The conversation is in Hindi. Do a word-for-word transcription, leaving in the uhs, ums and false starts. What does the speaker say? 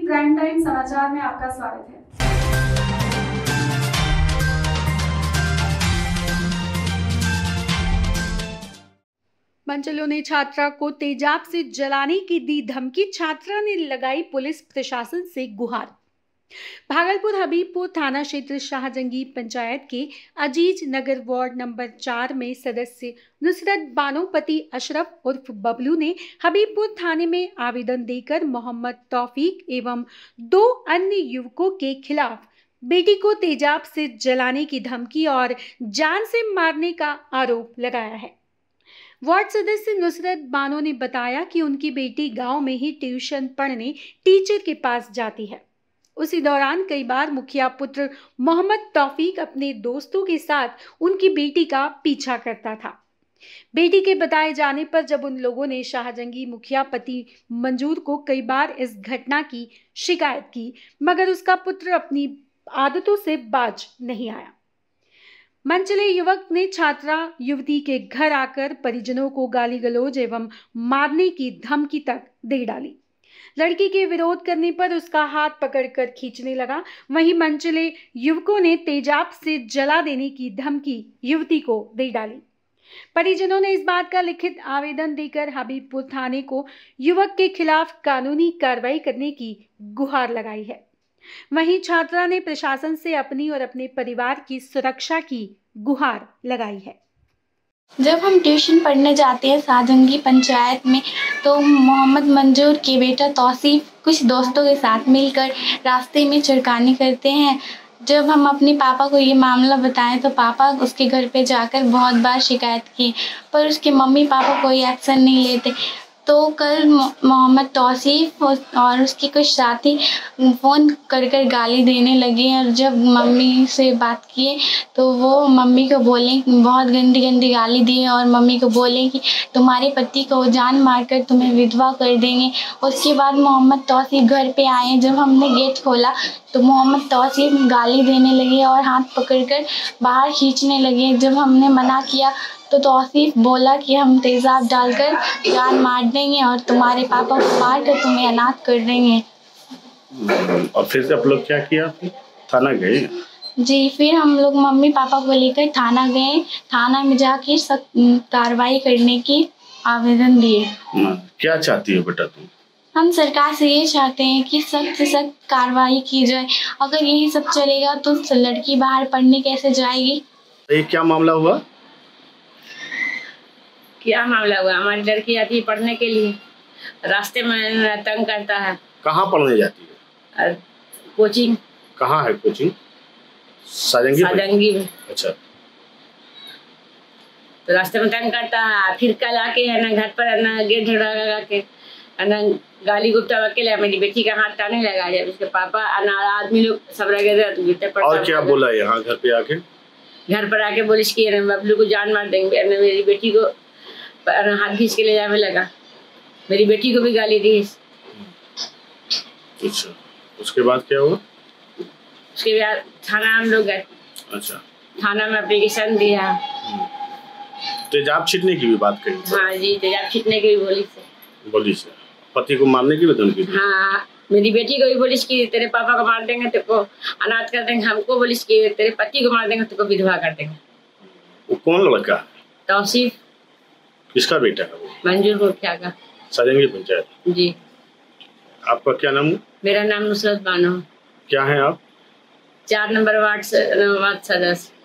प्राइम टाइम समाचार में आपका स्वागत है। मंचलों ने छात्रा को तेजाब से जलाने की दी धमकी, छात्रा ने लगाई पुलिस प्रशासन से गुहार। भागलपुर हबीबपुर थाना क्षेत्र शाहजंगी पंचायत के अजीज नगर वार्ड नंबर चार में सदस्य नुसरत बानो पति अशरफ उर्फ बबलू ने हबीबपुर थाने में आवेदन देकर मोहम्मद तौफीक एवं दो अन्य युवकों के खिलाफ बेटी को तेजाब से जलाने की धमकी और जान से मारने का आरोप लगाया है। वार्ड सदस्य नुसरत बानो ने बताया कि उनकी बेटी गांव में ही ट्यूशन पढ़ने टीचर के पास जाती है। उसी दौरान कई बार मुखिया पुत्र मोहम्मद तौफीक अपने दोस्तों के साथ उनकी बेटी का पीछा करता था। बेटी के बताए जाने पर जब उन लोगों ने शाहजंगी मुखिया पति मंजूर को कई बार इस घटना की शिकायत की, मगर उसका पुत्र अपनी आदतों से बाज नहीं आया। मंचले युवक ने छात्रा युवती के घर आकर परिजनों को गाली गलौज एवं मारने की धमकी तक दे डाली। लड़की के विरोध करने पर उसका हाथ पकड़कर खींचने लगा। वहीं मंचले युवकों ने तेजाब से जला देने की धमकी युवती को दे डाली। परिजनों ने इस बात का लिखित आवेदन देकर हबीबपुर थाने को युवक के खिलाफ कानूनी कार्रवाई करने की गुहार लगाई है। वहीं छात्रा ने प्रशासन से अपनी और अपने परिवार की सुरक्षा की गुहार लगाई है। जब हम ट्यूशन पढ़ने जाते हैं शाहजंगी पंचायत में, तो मोहम्मद मंजूर के बेटा तौसीफ कुछ दोस्तों के साथ मिलकर रास्ते में छिड़कानी करते हैं। जब हम अपने पापा को ये मामला बताएं तो पापा उसके घर पे जाकर बहुत बार शिकायत की, पर उसके मम्मी पापा कोई एक्शन नहीं लेते। तो कल मोहम्मद तौसीफ और उसके कुछ साथी फ़ोन कर कर गाली देने लगे और जब मम्मी से बात किए तो वो मम्मी को बोले, बहुत गंदी गंदी गाली दी और मम्मी को बोले कि तुम्हारे पति को जान मारकर तुम्हें विधवा कर देंगे। उसके बाद मोहम्मद तौसीफ घर पे आए। जब हमने गेट खोला तो मोहम्मद तौसीफ गाली देने लगे और हाथ पकड़कर बाहर खींचने लगे। जब हमने मना किया तो तौसीफ बोला कि हम तेज़ाब डालकर जान मार देंगे और तुम्हारे पापा को मार कर तुम्हें अनाथ कर देंगे। और फिर से आप लोग क्या किया? थाना गए? जी, फिर हम लोग मम्मी पापा को लेकर थाना गए। थाना में जाकर सख्त कार्रवाई करने की आवेदन दिए। क्या चाहती हो बेटा तुम? हम सरकार से ये चाहते हैं कि सख्त से सख्त कार्रवाई की जाए। अगर यही सब चलेगा तो लड़की बाहर पढ़ने कैसे जाएगी? ये क्या मामला हुआ? क्या मामला हुआ? हमारी लड़की जाती है पढ़ने के लिए, रास्ते में तंग करता है। कहाँ पढ़ने जाती है? कोचिंग। कहाँ है कोचिंग? शाहजंगी शाहजंगी में। अच्छा। तो रास्ते में तंग करता है, फिर कल आके है ना घर पर है ना गेट लगा के है ना गाली गुप्ता अकेले मेरी बेटी का हाथ टाने लगा। जब उसके पापा अनार आदमी लोग सब रह गए तो गिरते पड़ता। और क्या बोला यहाँ घर पे आके? घर पर आके बोलिस की बबलू को जान मार देंगे। मेरी बेटी को हाथ खींच के ले जाने लगा, मेरी बेटी को भी गाली दी। अच्छा, उसके बाद क्या हुआ? उसके बाद थाना हम लोग गए। अच्छा। थाना में एप्लीकेशन दिया। तेजाब छीटने की भी बात कही? हाँ जी, तेजाब छीटने की भी बोली से। बोली से पति को मारने की भी धमकी दी? हाँ, मेरी बेटी को भी बोलिस की तेरे पापा को मार देंगे, तेरे को अनाथ कर देंगे। हमको बोलिस की तेरे पति को मार देंगे, तेरे को विधवा कर देंगे। वो कौन लड़का है? तौसीफ। किसका बेटा है वो? मंजूर मुखिया का, शाहजंगी पंचायत। जी। आपका क्या नाम है? मेरा नाम नुसरत बानो। क्या है आप? चार नंबर वार्ड वार्ड सदस्य।